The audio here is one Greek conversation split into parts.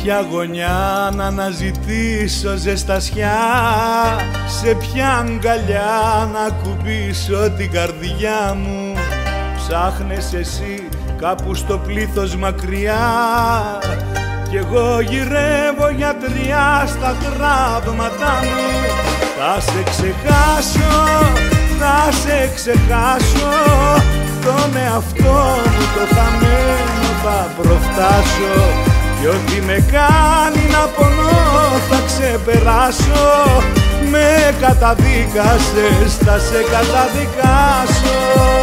ποια γωνιά να αναζητήσω ζεστασιά, σε ποια αγκαλιά να κουμπίσω την καρδιά μου. Ψάχνες εσύ κάπου στο πλήθος μακριά κι εγώ γυρεύω για τρία στα τραύματά μου. Θα σε ξεχάσω, θα σε ξεχάσω, τον εαυτό μου το χαμένο θα προφτάσω. Κι ό,τι με κάνει να πονώ θα ξεπεράσω. Με καταδίκασες, θα σε καταδικάσω.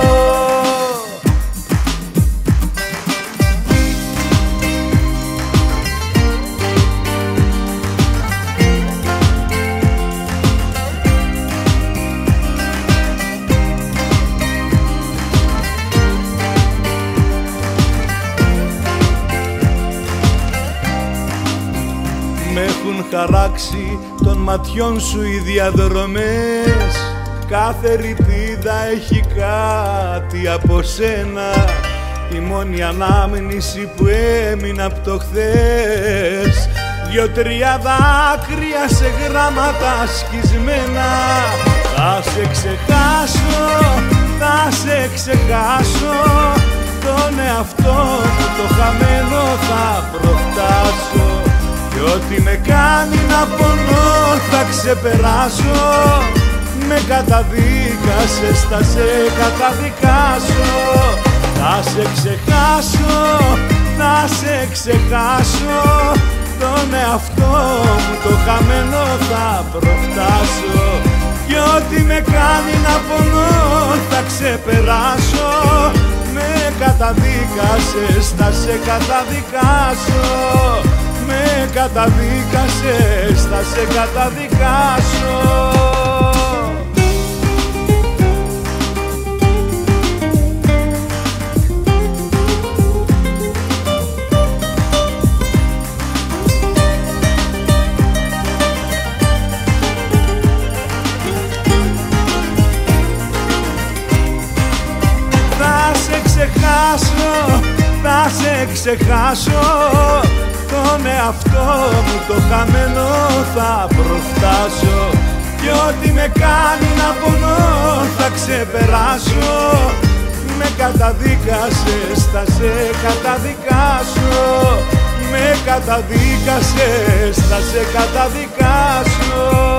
Μ' έχουν χαράξει των ματιών σου οι διαδρομές, κάθε ρητίδα έχει κάτι από σένα. Η μόνη ανάμνηση που έμεινα απ' το χθες, δυο-τρία δάκρυα σε γράμματα σκισμένα. Θα σε ξεχάσω, θα σε ξεχάσω, τον εαυτό μου το χαμένο θα προφτάσω. Κι ό,τι με κάνει να πονώ θα ξεπεράσω. Με καταδίκασες, θα σε καταδικάσω. Θα σε ξεχάσω, θα σε ξεχάσω, τον εαυτό μου το χαμένο θα προφτάσω. Κι ό,τι με κάνει να πονώ θα ξεπεράσω. Με καταδίκασες, θα σε καταδικάσω. Με καταδίκασες, θα σε καταδικάσω. Θα σε ξεχάσω, θα σε ξεχάσω, τον εαυτό μου το χαμένο θα προφτάσω. Κι ό,τι με κάνει να πονώ θα ξεπεράσω. Με καταδίκασες, θα σε καταδικάσω. Με καταδίκασες, θα σε καταδικάσω.